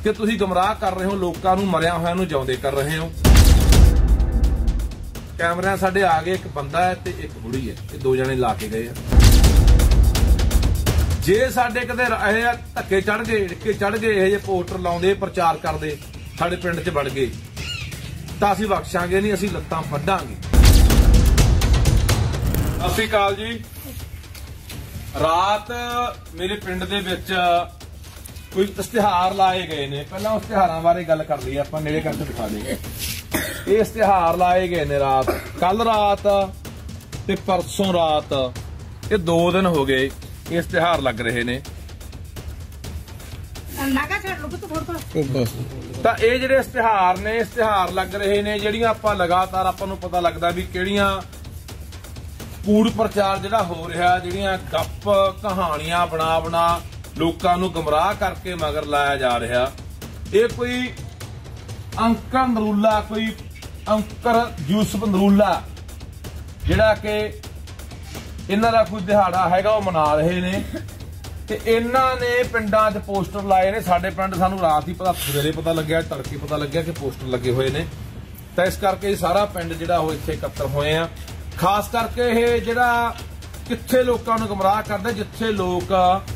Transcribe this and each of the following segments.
कि तुसीं गुमराह कर रहे हो, लोकां नूं मरिया होया नूं जिउंदे कर रहे हो। कैमरे साडे आ गए, एक बंदा है ते एक बुढ़ी है, ये दो जने ला के गए हैं। जे साडे कदे धक्के चढ़ गए, इड़के चढ़ गए, ये पोस्टर लाउंदे, प्रचार करदे, साडे पिंड च वड़ गए तां असीं बख्शांगे नहीं, असीं लत्तां वड्डांगे। सत श्री अकाल जी। रात मेरे पिंड दे विच कोई इश्तिहार लाए गए ने। पहला इश्तिहारां बारे गल कर लईए आपां, नेड़े करके दिखा देंगे। ये इश्तिहार लाए गए ने रात, कल रात ते परसों रात, ये 2 दिन हो गए इश्तिहार लग रहे ने। ਤਾਂ ਇਹ ਜਿਹੜੇ ਇਸ਼ਤਿਹਾਰ ਨੇ, ਇਸ਼ਤਿਹਾਰ ਲੱਗ ਰਹੇ ਨੇ, ਜਿਹੜੀਆਂ ਆਪਾਂ ਲਗਾਤਾਰ ਆਪਾਂ ਨੂੰ ਪਤਾ ਲੱਗਦਾ ਵੀ ਕਿਹੜੀਆਂ ਕੂੜ ਪ੍ਰਚਾਰ ਜਿਹੜਾ ਹੋ ਰਿਹਾ, ਜਿਹੜੀਆਂ ਗੱਪ ਕਹਾਣੀਆਂ ਬਣਾ ਲੋਕਾਂ ਨੂੰ ਗੁੰਮਰਾਹ ਕਰਕੇ ਮਗਰ ਲਾਇਆ ਜਾ ਰਿਹਾ। ਇਹ ਕੋਈ ਅੰਕਰ ਨਰੂਲਾ, ਕੋਈ ਅੰਕਰ ਯੂਸਫ ਨਰੂਲਾ ਜਿਹੜਾ ਕਿ ਇਹਨਾਂ ਦਾ ਕੋਈ ਦਿਹਾੜਾ ਹੈਗਾ ਉਹ ਮਨਾ ਰਹੇ ਨੇ ਤੇ ਇਹਨਾਂ ਨੇ ਪਿੰਡਾਂ 'ਚ ਪੋਸਟਰ ਲਾਏ ਨੇ। ਸਾਡੇ ਪਿੰਡ ਸਾਨੂੰ ਰਾਤ ਹੀ ਪਤਾ, ਸਵੇਰੇ ਪਤਾ ਲੱਗਿਆ, ਤੜਕੇ ਪਤਾ ਲੱਗਿਆ ਕਿ ਪੋਸਟਰ ਲੱਗੇ ਹੋਏ ਨੇ। ਤਾਂ ਇਸ ਕਰਕੇ ਸਾਰਾ ਪਿੰਡ ਜਿਹੜਾ ਉਹ ਇੱਥੇ ਇਕੱਤਰ ਹੋਏ ਆ। ਖਾਸ ਕਰਕੇ ਇਹ ਜਿਹੜਾ ਕਿੱਥੇ ਲੋਕਾਂ ਨੂੰ ਗੁੰਮਰਾਹ ਕਰਦਾ, ਜਿੱਥੇ ਲੋਕ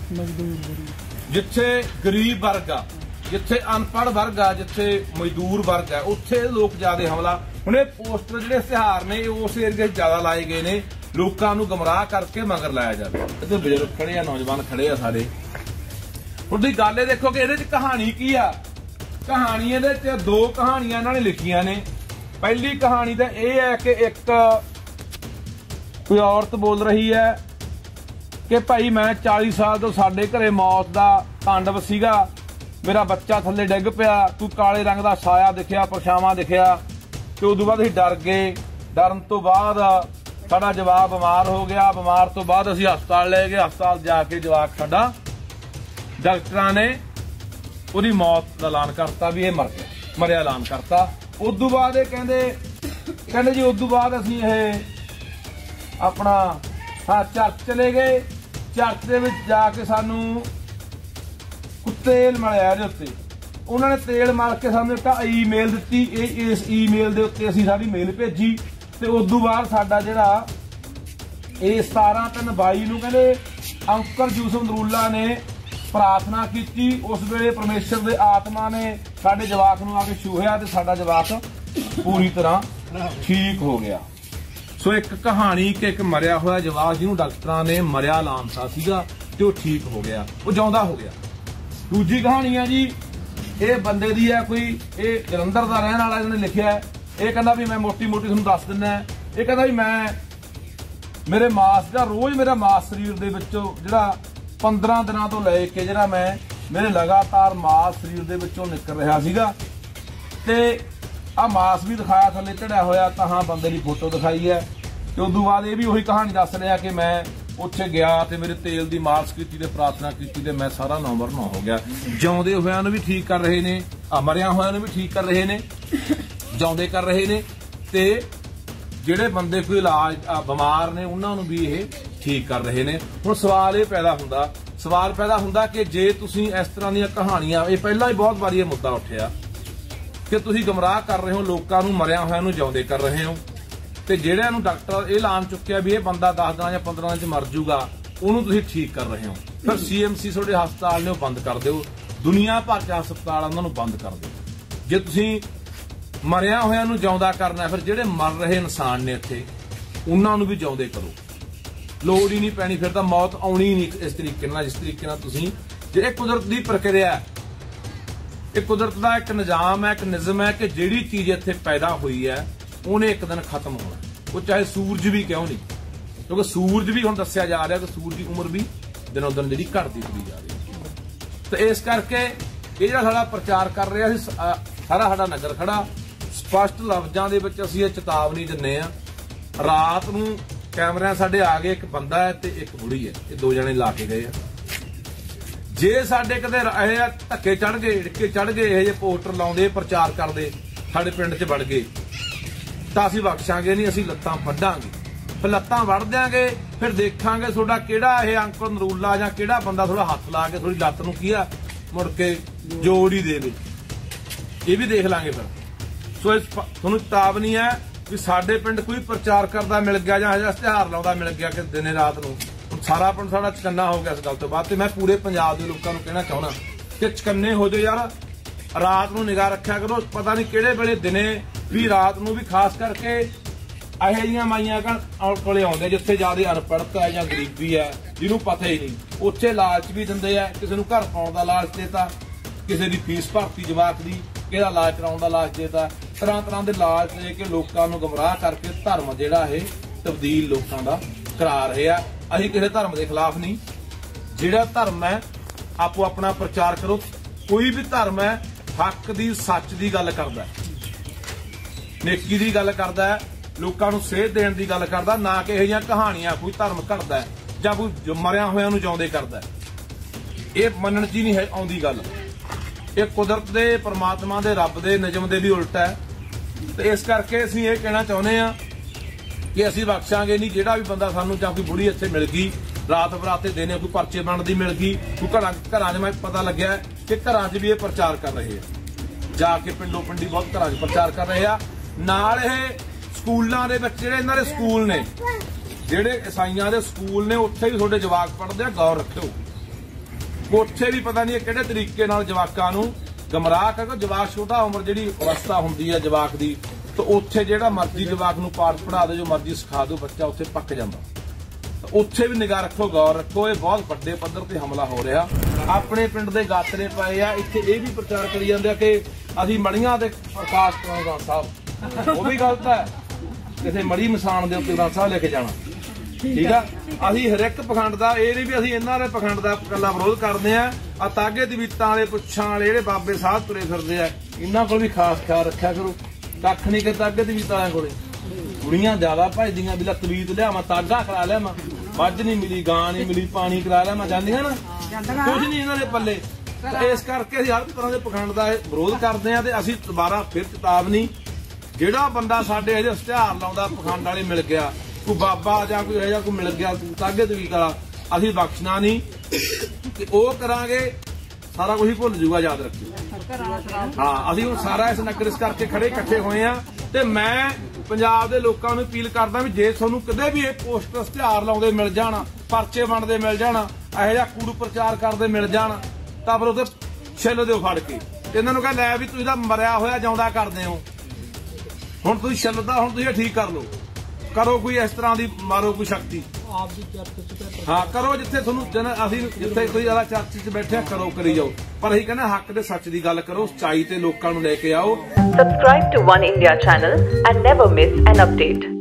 ਜਿੱਥੇ ਗਰੀਬ ਵਰਗ ਆ, ਜਿੱਥੇ ਅਨਪੜ੍ਹ ਵਰਗ ਆ, ਜਿੱਥੇ ਮਜ਼ਦੂਰ ਵਰਗ ਆ, ਉੱਥੇ ਲੋਕ ਜ਼ਿਆਦਾ ਹਮਲਾ। ਹੁਣ ਇਹ ਪੋਸਟਰ ਜਿਹੜੇ ਇਸ਼ਤਿਹਾਰ ਨੇ ਉਸ ਏਰੀਏ 'ਚ ਜ਼ਿਆਦਾ ਲਾਏ ਗਏ ਨੇ, ਲੋਕਾਂ ਨੂੰ ਗੁੰਮਰਾਹ ਕਰਕੇ ਮਗਰ ਲਾਇਆ ਜਾਂਦਾ। ਇੱਥੇ ਬਜ਼ੁਰਗ ਖੜੇ ਆ, ਨੌਜਵਾਨ ਖੜੇ ਆ ਸਾਰੇ। ਉਹਦੀ ਗੱਲ ਇਹ ਦੇਖੋ ਕਿ ਇਹਦੇ 'ਚ ਕਹਾਣੀ ਕੀ ਆ। ਕਹਾਣੀ ਇਹਦੇ 'ਚ 2 ਕਹਾਣੀਆਂ ਇਹਨਾਂ ਨੇ ਲਿਖੀਆਂ ਨੇ। ਪਹਿਲੀ ਕਹਾਣੀ ਤਾਂ ਇਹ ਹੈ ਕਿ ਇੱਕ ਕੋਈ ਔਰਤ ਬੋਲ ਰਹੀ ਹੈ ਕਿ ਭਾਈ ਮੈਂ 40 ਸਾਲ ਤੋਂ ਸਾਡੇ ਘਰੇ ਮੌਤ ਦਾ ਤਾਂਡਵ ਸੀਗਾ, ਮੇਰਾ ਬੱਚਾ ਥੱਲੇ ਡਿੱਗ ਪਿਆ, ਤੂੰ ਕਾਲੇ ਰੰਗ ਦਾ ਸਾਇਆ ਦਿਖਿਆ, ਪਰਛਾਵਾਂ ਦਿਖਿਆ ਤੇ ਉਦੋਂ ਬਾਅਦ ਅਸੀਂ ਡਰ ਗਏ। ਡਰਨ ਤੋਂ ਬਾਅਦ ਸਾਡਾ ਜਵਾਕ ਬਿਮਾਰ ਹੋ ਗਿਆ, ਬਿਮਾਰ ਤੋਂ ਬਾਅਦ ਅਸੀਂ ਹਸਪਤਾਲ ਲੈ ਗਏ। ਹਸਪਤਾਲ ਜਾ ਕੇ ਜਵਾਕ ਸਾਡਾ ਡਾਕਟਰਾਂ ਨੇ ਉਹਦੀ ਮੌਤ ਦਾ ਐਲਾਨ ਕਰਤਾ ਵੀ ਇਹ ਮਰਿਆ ਐਲਾਨ ਕਰਤਾ। ਉਦੋਂ ਬਾਅਦ ਇਹ ਕਹਿੰਦੇ ਜੀ ਉਦੋਂ ਬਾਅਦ ਅਸੀਂ ਇਹ ਆਪਣਾ ਚਰਚ ਚਲੇ ਗਏ। ਚਰਚ ਦੇ ਵਿੱਚ ਜਾ ਕੇ ਸਾਨੂੰ ਤੇਲ ਮਲਿਆ ਇਹਦੇ ਉੱਤੇ। ਉਹਨਾਂ ਨੇ ਤੇਲ ਮਲ ਕੇ ਸਾਨੂੰ ਇੱਕ ਈਮੇਲ ਦਿੱਤੀ। ਇਸ ਈਮੇਲ ਦੇ ਉੱਤੇ ਅਸੀਂ ਸਾਡੀ ਮੇਲ ਭੇਜੀ ਤੇ ਉਦੋਂ ਬਾਅਦ ਸਾਡਾ ਜਿਹੜਾ ਇਹ 17/3/22 ਨੂੰ ਕਹਿੰਦੇ ਅੰਕਰ ਯੂਸਫ ਨਰੂਲਾ ਨੇ ਪ੍ਰਾਰਥਨਾ ਕੀਤੀ। ਉਸ ਵੇਲੇ ਪਰਮੇਸ਼ਰ ਦੇ ਆਤਮਾ ਨੇ ਸਾਡੇ ਜਵਾਕ ਨੂੰ ਆ ਕੇ ਛੂਹਿਆ ਤੇ ਸਾਡਾ ਜਵਾਕ ਪੂਰੀ ਤਰ੍ਹਾਂ ਠੀਕ ਹੋ ਗਿਆ। ਸੋ ਇੱਕ ਕਹਾਣੀ ਕਿ ਇੱਕ ਮਰਿਆ ਹੋਇਆ ਜਵਾਕ ਜਿਹਨੂੰ ਡਾਕਟਰਾਂ ਨੇ ਮਰਿਆ ਐਲਾਨਤਾ ਸੀਗਾ ਤੇ ਉਹ ਠੀਕ ਹੋ ਗਿਆ, ਉਹ ਜਿਉਂਦਾ ਹੋ ਗਿਆ। ਦੂਜੀ ਕਹਾਣੀ ਹੈ ਜੀ, ਇਹ ਬੰਦੇ ਦੀ ਹੈ, ਕੋਈ ਇਹ ਜਲੰਧਰ ਦਾ ਰਹਿਣ ਵਾਲਾ ਜਿਹਨੇ ਲਿਖਿਆ। ਇਹ ਕਹਿੰਦਾ ਵੀ ਮੈਂ ਮੋਟੀ ਤੁਹਾਨੂੰ ਦੱਸ ਦਿੰਦਾ। ਇਹ ਕਹਿੰਦਾ ਵੀ ਮੇਰੇ ਮਾਸ ਦਾ ਰੋਜ਼ ਮੇਰਾ ਮਾਸ ਸਰੀਰ ਦੇ ਵਿੱਚੋਂ ਜਿਹੜਾ 15 ਦਿਨਾਂ ਤੋਂ ਲੈ ਕੇ ਜਿਹੜਾ ਮੇਰੇ ਲਗਾਤਾਰ ਮਾਸ ਸਰੀਰ ਦੇ ਵਿੱਚੋਂ ਨਿਕਲ ਰਿਹਾ ਸੀਗਾ ਤੇ ਆ ਮਾਸ ਵੀ ਦਿਖਾਇਆ ਥੱਲੇ ਚੜਿਆ ਹੋਇਆ, ਤਾਂ ਹਾਂ ਬੰਦੇ ਦੀ ਫੋਟੋ ਦਿਖਾਈ ਹੈ। ਤੇ ਉਦੋਂ ਬਾਅਦ ਇਹ ਵੀ ਉਹੀ ਕਹਾਣੀ ਦੱਸ ਰਿਹਾ ਕਿ ਮੈਂ ਉੱਥੇ ਗਿਆ ਤੇ ਮੇਰੇ ਤੇਲ ਦੀ ਮਾਲਸ਼ ਕੀਤੀ ਤੇ ਪ੍ਰਾਰਥਨਾ ਕੀਤੀ ਤੇ ਮੈਂ ਸਾਰਾ ਨੰਬਰ 9 ਹੋ ਗਿਆ। ਜਿਉਂਦੇ ਹੋਇਆਂ ਨੂੰ ਵੀ ਠੀਕ ਕਰ ਰਹੇ ਨੇ, ਮਰਿਆ ਹੋਇਆਂ ਨੂੰ ਵੀ ਠੀਕ ਕਰ ਰਹੇ ਨੇ, ਜਿਉਂਦੇ ਕਰ ਰਹੇ ਨੇ ਤੇ ਜਿਹੜੇ ਬੰਦੇ ਕੋਈ ਇਲਾਜ ਬਿਮਾਰ ਨੇ ਉਹਨਾਂ ਨੂੰ ਵੀ ਇਹ ਠੀਕ ਕਰ ਰਹੇ ਨੇ। ਹੁਣ ਸਵਾਲ ਪੈਦਾ ਹੁੰਦਾ ਕਿ ਜੇ ਤੁਸੀਂ ਇਸ ਤਰ੍ਹਾਂ ਦੀਆਂ ਕਹਾਣੀਆਂ, ਇਹ ਪਹਿਲਾਂ ਹੀ ਬਹੁਤ ਵਾਰੀ ਇਹ ਮੁੱਦਾ ਉੱਠਿਆ ਕਿ ਤੁਸੀਂ ਗੁੰਮਰਾਹ ਕਰ ਰਹੇ ਹੋ, ਲੋਕਾਂ ਨੂੰ ਮਰਿਆ ਹੋਇਆਂ ਨੂੰ ਜਿਉਂਦੇ ਕਰ ਰਹੇ ਹੋ ਤੇ ਜਿਹੜਿਆਂ ਨੂੰ ਡਾਕਟਰ ਇਹ ਐਲਾਨ ਚੁੱਕਿਆ ਵੀ ਇਹ ਬੰਦਾ 10 ਦਿਨਾਂ ਜਾਂ 15 ਦਿਨਾਂ 'ਚ ਮਰ ਜੂਗਾ, ਉਹਨੂੰ ਤੁਸੀਂ ਠੀਕ ਕਰ ਰਹੇ ਹੋ। ਫਿਰ CMC ਤੁਹਾਡੇ ਹਸਪਤਾਲ ਨੇ ਉਹ ਬੰਦ ਕਰ ਦਿਓ, ਦੁਨੀਆ ਭਰ 'ਚ ਹਸਪਤਾਲ ਉਹਨਾਂ ਨੂੰ ਬੰਦ ਕਰ ਦਿਓ। ਜੇ ਤੁਸੀਂ ਮਰਿਆ ਹੋਇਆਂ ਨੂੰ ਜਿਉਂਦਾ ਕਰਨਾ, ਫਿਰ ਜਿਹੜੇ ਮਰ ਰਹੇ ਇਨਸਾਨ ਨੇ ਇੱਥੇ ਉਹਨਾਂ ਨੂੰ ਵੀ ਜਿਉਂਦੇ ਕਰੋ। ਲੋੜ ਹੀ ਨਹੀਂ ਪੈਣੀ, ਫਿਰ ਤਾਂ ਮੌਤ ਆਉਣੀ ਨਹੀਂ ਇਸ ਤਰੀਕੇ ਨਾਲ ਜਿਸ ਤਰੀਕੇ ਨਾਲ ਤੁਸੀਂ। ਜੇ ਕੁਦਰਤ ਦੀ ਪ੍ਰਕਿਰਿਆ, ਇਹ ਕੁਦਰਤ ਦਾ ਇੱਕ ਨਿਜ਼ਾਮ ਹੈ, ਇੱਕ ਨਿਜ਼ਮ ਹੈ ਕਿ ਜਿਹੜੀ ਚੀਜ਼ ਇੱਥੇ ਪੈਦਾ ਹੋਈ ਹੈ ਉਹਨੇ ਇੱਕ ਦਿਨ ਖਤਮ ਹੋਣਾ। ਉਹ ਚਾਹੇ ਸੂਰਜ ਵੀ ਕਿਉਂ ਨਹੀਂ, ਕਿਉਂਕਿ ਸੂਰਜ ਵੀ ਹੁਣ ਦੱਸਿਆ ਜਾ ਰਿਹਾ ਕਿ ਸੂਰਜ ਦੀ ਉਮਰ ਵੀ ਦਿਨੋਂ ਦਿਨ ਜਿਹੜੀ ਘਟਦੀ ਤੁਰੀ ਜਾ ਰਹੀ। ਤੇ ਇਸ ਕਰਕੇ ਇਹ ਜਿਹੜਾ ਸਾਡਾ ਪ੍ਰਚਾਰ ਕਰ ਰਿਹਾ ਸੀ, ਸਾਰਾ ਸਾਡਾ ਨਗਰ ਖੜਾ, ਸਪਸ਼ਟ ਲਫ਼ਜ਼ਾਂ ਦੇ ਵਿੱਚ ਅਸੀਂ ਇਹ ਚੇਤਾਵਨੀ ਦਿੰਨੇ ਆ। ਰਾਤ ਨੂੰ ਕੈਮਰਿਆਂ ਸਾਡੇ ਆ ਗਏ, ਇੱਕ ਬੰਦਾ ਹੈ ਤੇ ਇੱਕ ਬੁੜੀ ਹੈ, ਇਹ 2 ਜਣੇ ਲਾ ਕੇ ਗਏ ਆ। ਜੇ ਸਾਡੇ ਕਦੇ ਇਹ ਧੱਕੇ ਚੜ ਗਏ, ਇੜਕੇ ਚੜ ਗਏ, ਇਹ ਜਿਹੇ ਪੋਸਟਰ ਲਾਉਂਦੇ, ਪ੍ਰਚਾਰ ਕਰਦੇ, ਸਾਡੇ ਪਿੰਡ 'ਚ ਵੜ ਗਏ ਤਾਂ ਅਸੀਂ ਬਖਸ਼ਾਂਗੇ ਨਹੀਂ, ਅਸੀਂ ਲੱਤਾਂ ਵੱਢਾਂਗੇ। ਫਿਰ ਲੱਤਾਂ ਵੱਢ ਦਿਆਂਗੇ, ਫਿਰ ਦੇਖਾਂਗੇ ਤੁਹਾਡਾ ਕਿਹੜਾ ਇਹ ਅੰਕਲ ਨਰੂਲਾ ਜਾਂ ਕਿਹੜਾ ਬੰਦਾ ਥੋੜਾ ਹੱਥ ਲਾ ਕੇ ਥੋੜੀ ਲੱਤ ਨੂੰ ਕੀ ਆ ਮੁੜ ਕੇ ਜੋੜ ਹੀ ਦੇਵੇ। ਇਹ ਵੀ ਦੇਖ ਲਾਂਗੇ ਫਿਰ। ਸੋ ਇਸ ਤੁਹਾਨੂੰ ਚੇਤਾਵਨੀ ਹੈ ਵੀ ਸਾਡੇ ਪਿੰਡ ਕੋਈ ਪ੍ਰਚਾਰ ਕਰਦਾ ਮਿਲ ਗਿਆ ਜਾਂ ਇਸ਼ਤਿਹਾਰ ਲਾਉਂਦਾ ਮਿਲ ਗਿਆ ਕਿ ਦਿਨੇ ਰਾਤ ਨੂੰ ਸਾਰਾ ਪਿੰਡ ਸਾਡਾ ਚਕੰਨਾ ਹੋ ਗਿਆ ਇਸ ਗੱਲ ਤੋਂ ਬਾਅਦ। ਤੇ ਮੈਂ ਪੂਰੇ ਪੰਜਾਬ ਦੇ ਲੋਕਾਂ ਨੂੰ ਕਹਿਣਾ ਚਾਹੁੰਦਾ ਕਿ ਚਕੰਨੇ ਹੋ ਜਾਓ ਯਾਰ, ਰਾਤ ਨੂੰ ਨਿਗਾਹ ਰੱਖਿਆ ਕਰੋ। ਪਤਾ ਨਹੀਂ ਕਿਹੜੇ ਵੇਲੇ ਦਿਨੇ ਵੀ ਰਾਤ ਨੂੰ ਵੀ ਖਾਸ ਕਰਕੇ ਇਹੋ ਜਿਹੀਆਂ ਮਾਈਆਂ ਕੋਲੇ ਆਉਂਦੇ ਜਿੱਥੇ ਜ਼ਿਆਦਾ ਅਨਪੜ੍ਹਤਾ ਹੈ ਜਾਂ ਗਰੀਬੀ ਹੈ, ਜਿਹਨੂੰ ਪਤਾ ਹੀ ਨਹੀਂ, ਉੱਥੇ ਲਾਲਚ ਵੀ ਦਿੰਦੇ ਆ। ਕਿਸੇ ਨੂੰ ਘਰ ਪਾਉਣ ਦਾ ਲਾਲਚ ਦੇਤਾ, ਕਿਸੇ ਦੀ ਫੀਸ ਭਰਤੀ ਜਵਾਕ ਦੀ, ਕਿਹਦਾ ਇਲਾਜ ਕਰਾਉਣ ਦਾ ਲਾਲਚ ਦੇਤਾ। ਤਰ੍ਹਾਂ ਤਰ੍ਹਾਂ ਦੇ ਲਾਲਚ ਦੇ ਕੇ ਲੋਕਾਂ ਨੂੰ ਗੁੰਮਰਾਹ ਕਰਕੇ ਧਰਮ ਜਿਹੜਾ ਇਹ ਤਬਦੀਲ ਲੋਕਾਂ ਦਾ ਕਰਾ ਰਹੇ ਆ। ਅਸੀਂ ਕਿਸੇ ਧਰਮ ਦੇ ਖਿਲਾਫ ਨਹੀਂ। ਜਿਹੜਾ ਧਰਮ ਹੈ ਆਪੋ ਆਪਣਾ ਪ੍ਰਚਾਰ ਕਰੋ। ਕੋਈ ਵੀ ਧਰਮ ਹੈ ਹੱਕ ਦੀ ਸੱਚ ਦੀ ਗੱਲ ਕਰਦਾ, ਨੇਕੀ ਦੀ ਗੱਲ ਕਰਦਾ, ਲੋਕਾਂ ਨੂੰ ਸੇਧ ਦੇਣ ਦੀ ਗੱਲ ਕਰਦਾ, ਨਾ ਕਿ ਇਹੋ ਜਿਹੀਆਂ ਕਹਾਣੀਆਂ ਕੋਈ ਧਰਮ ਘੜਦਾ ਜਾਂ ਕੋਈ ਮਰਿਆ ਹੋਇਆਂ ਨੂੰ ਜਿਉਂਦੇ ਕਰਦਾ। ਇਹ ਮੰਨਣ 'ਚ ਹੀ ਨਹੀਂ ਆਉਂਦੀ ਗੱਲ। ਇਹ ਕੁਦਰਤ ਦੇ, ਪਰਮਾਤਮਾ ਦੇ, ਰੱਬ ਦੇ ਨਿਯਮ ਦੇ ਵੀ ਉਲਟ ਹੈ। ਤੇ ਇਸ ਕਰਕੇ ਅਸੀਂ ਇਹ ਕਹਿਣਾ ਚਾਹੁੰਦੇ ਆ ਕਿ ਅਸੀਂ ਬਖਸ਼ਾਂਗੇ ਨਹੀਂ। ਜਿਹੜਾ ਵੀ ਬੰਦਾ ਸਾਨੂੰ ਜਾਂ ਕੋਈ ਬੁੜੀ ਇੱਥੇ ਮਿਲ ਗਈ ਰਾਤ ਬਰਾਤੇ ਦਿਨੇ ਕੋਈ ਪਰਚੇ ਬਣਦੀ ਮਿਲ ਗਈ, ਕੋਈ ਘਰਾਂ 'ਚ ਮੈਂ ਪਤਾ ਲੱਗਿਆ ਕਿ ਘਰਾਂ 'ਚ ਵੀ ਇਹ ਪ੍ਰਚਾਰ ਕਰ ਰਹੇ ਆ, ਜਾ ਕੇ ਪਿੰਡੋਂ ਪਿੰਡੀ ਬਹੁਤ ਘਰਾਂ 'ਚ ਪ੍ਰਚਾਰ ਕਰ ਰਹੇ ਆ। ਨਾਲ ਇਹ ਸਕੂਲਾਂ ਦੇ ਵਿੱਚ ਜਿਹੜੇ ਇਹਨਾਂ ਦੇ ਸਕੂਲ ਨੇ, ਜਿਹੜੇ ਈਸਾਈਆਂ ਦੇ ਸਕੂਲ ਨੇ, ਉੱਥੇ ਵੀ ਤੁਹਾਡੇ ਜਵਾਕ ਪੜ੍ਹਦੇ ਆ, ਗੌਰ ਰੱਖਿਓ। ਉੱਥੇ ਵੀ ਪਤਾ ਨਹੀਂ ਕਿਹੜੇ ਤਰੀਕੇ ਨਾਲ ਜਵਾਕਾਂ ਨੂੰ ਗਮਰਾਹ ਕਰਕੇ, ਜਵਾਕ ਛੋਟਾ ਉਮਰ ਜਿਹੜੀ ਅਵਸਥਾ ਹੁੰਦੀ ਹੈ ਜਵਾਕ ਦੀ, ਤਾਂ ਉੱਥੇ ਜਿਹੜਾ ਮਰਜ਼ੀ ਜਵਾਕ ਨੂੰ ਪਾਠ ਪੜ੍ਹਾ ਦਿਓ, ਜੋ ਮਰਜ਼ੀ ਸਿਖਾ ਦਿਓ, ਬੱਚਾ ਉੱਥੇ ਪੱਕ ਜਾਂਦਾ। ਉੱਥੇ ਵੀ ਨਿਗਾਹ ਰੱਖੋ, ਗੌਰ ਰੱਖੋ। ਇਹ ਬਹੁਤ ਵੱਡੇ ਪੱਧਰ ਤੇ ਹਮਲਾ ਹੋ ਰਿਹਾ। ਆਪਣੇ ਪਿੰਡ ਦੇ ਗਾਤਰੇ ਪਏ ਆ, ਇੱਥੇ ਇਹ ਵੀ ਪ੍ਰਚਾਰ ਕਰੀ ਜਾਂਦੇ ਆ ਕਿ ਅਸੀਂ ਮੜੀਆਂ ਦੇ ਪ੍ਰਕਾਸ਼ ਕਰਾਉਂਦਾ ਸਾਹਿਬ। ਉਹ ਵੀ ਗਲਤ ਹੈ। ਕਿਸੇ ਮੜੀ ਮਸਾਨ ਦੇ ਉੱਤੇ ਗ੍ਰੰਥ ਸਾਹਿਬ ਲੈ ਕੇ ਜਾਣਾ, ਠੀਕ ਆ। ਅਸੀਂ ਹਰ ਇੱਕ ਪਖੰਡ ਦਾ, ਇਹ ਨਹੀਂ ਵੀ ਅਸੀਂ ਇਹਨਾਂ ਦੇ ਪਖੰਡ ਦਾ ਇਕੱਲਾ ਵਿਰੋਧ ਕਰਦੇ ਆ। ਆ ਤਾਗੇ ਤਵੀਤਾਂ ਵਾਲੇ, ਪੁੱਛਾਂ ਵਾਲੇ ਜਿਹੜੇ ਬਾਬੇ ਸਾਹਿਬ ਤੁਰੇ ਫਿਰਦੇ ਆ, ਇਹਨਾਂ ਕੋਲ ਵੀ ਖਾਸ ਖਿਆਲ ਰੱਖਿਆ ਕਰੋ। ਕੱਖ ਨਹੀਂ ਕਿ ਤਾਗੇ ਤਵੀਤਾਂ ਵਾਲਿਆਂ ਕੋਲੇ ਕੁੜੀਆਂ ਜ਼ਿਆਦਾ ਭਜਦੀਆਂ ਵੀ ਲੈ ਤਵੀਤ ਲਿਆਵਾਂ, ਤਾਗਾ ਕਰਾ ਲਿਆਵਾਂ, ਮੱਝ ਨਹੀਂ ਮਿਲੀ, ਗਾਂ ਨਹੀਂ ਮਿਲੀ, ਪਾਣੀ ਕਰਾ ਲਿਆਵਾਂ, ਜਾਂਦੀਆਂ ਨਾ, ਕੁਝ ਨਹੀਂ ਇਹਨਾਂ ਦੇ ਪੱਲੇ। ਇਸ ਕਰਕੇ ਅਸੀਂ ਹਰ ਤਰ੍ਹਾਂ ਦੇ ਪਖੰਡ ਦਾ ਵਿਰੋਧ ਕਰਦੇ ਆ। ਤੇ ਅਸੀਂ ਦੁਬਾਰਾ ਫਿਰ ਚੇਤਾਵਨੀ, ਜਿਹੜਾ ਬੰਦਾ ਸਾਡੇ ਅਜੇ ਇਸ਼ਤਿਹਾਰ ਲਾਉਂਦਾ ਪਖੰਡ ਵਾਲੇ ਮਿਲ ਗਿਆ, ਕੋਈ ਬਾਬਾ ਜਾਂ ਕੋਈ ਇਹੋ ਜਿਹਾ ਕੋਈ ਮਿਲ ਗਿਆ ਤਾਗੇ ਤਵੀਤ ਵਾਲਾ, ਅਸੀਂ ਬਖਸ਼ਣਾ ਨਹੀਂ। ਤੇ ਉਹ ਕਰਾਂਗੇ ਸਾਰਾ ਕੁਝ ਹੀ ਭੁੱਲ ਜੂਗਾ, ਯਾਦ ਰੱਖਿਓ। ਹਾਂ, ਅਸੀਂ ਹੁਣ ਸਾਰਾ ਇਸ ਨਗਰ ਇਸ ਕਰਕੇ ਖੜੇ ਇਕੱਠੇ ਹੋਏ ਆ। ਤੇ ਮੈਂ ਪੰਜਾਬ ਦੇ ਲੋਕਾਂ ਨੂੰ ਅਪੀਲ ਕਰਦਾ ਵੀ ਜੇ ਤੁਹਾਨੂੰ ਕਦੇ ਵੀ ਇਹ ਪੋਸਟਰ ਇਸ਼ਤਿਹਾਰ ਲਾਉਂਦੇ ਮਿਲ ਜਾਣ, ਪਰਚੇ ਬਣਦੇ ਮਿਲ ਜਾਣ, ਇਹੋ ਜਿਹਾ ਕੂੜ ਪ੍ਰਚਾਰ ਕਰਦੇ ਮਿਲ ਜਾਣ, ਤਾਂ ਫਿਰ ਉਹਦੇ ਛਿੱਲ ਦਿਓ ਫੜ ਕੇ। ਤੇ ਇਹਨਾਂ ਨੂੰ ਕਹ ਲੈ ਵੀ ਤੁਸੀਂ ਤਾਂ ਮਰਿਆ ਹੋਇਆ ਜਿਉਂਦਾ ਕਰਦੇ ਹੋ, ਹੁਣ ਤੁਸੀਂ ਛਿੱਲਦਾ, ਹੁਣ ਤੁਸੀਂ ਠੀਕ ਕਰ ਲਓ, ਕਰੋ ਕੋਈ ਇਸ ਤਰ੍ਹਾਂ ਦੀ, ਮਾਰੋ ਕੋਈ ਸ਼ਕਤੀ। ਹਾਂ ਕਰੋ, ਜਿੱਥੇ ਤੁਹਾਨੂੰ ਅਸੀਂ ਜਿੱਥੇ ਕੋਈ ਜ਼ਿਆਦਾ ਚਰਚ 'ਚ ਬੈਠੇ ਕਰੋ, ਕਰੀ ਜਾਓ। ਪਰ ਅਸੀਂ ਕਹਿੰਦੇ ਹੱਕ ਦੇ ਸੱਚ ਦੀ ਗੱਲ ਕਰੋ, ਸੱਚਾਈ ਤੇ ਲੋਕਾਂ ਨੂੰ ਲੈ ਕੇ ਆਓ। Subscribe to One India channel and never miss an update.